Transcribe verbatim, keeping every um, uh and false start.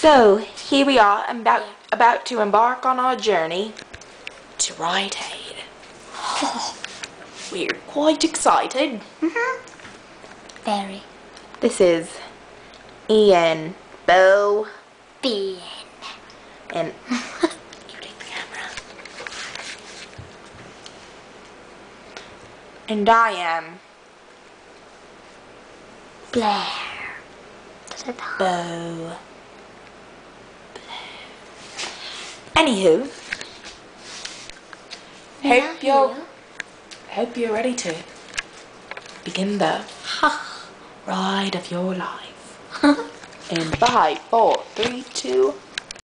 So, here we are, about, about to embark on our journey to Rite-aid. We're quite excited. Mm-hmm. Very. This is Ian, Bo, Ben, and you take the camera. And I am Blair. Bo. Anywho, hope you're hope you're ready to begin the ride of your life. In five, four, three, two.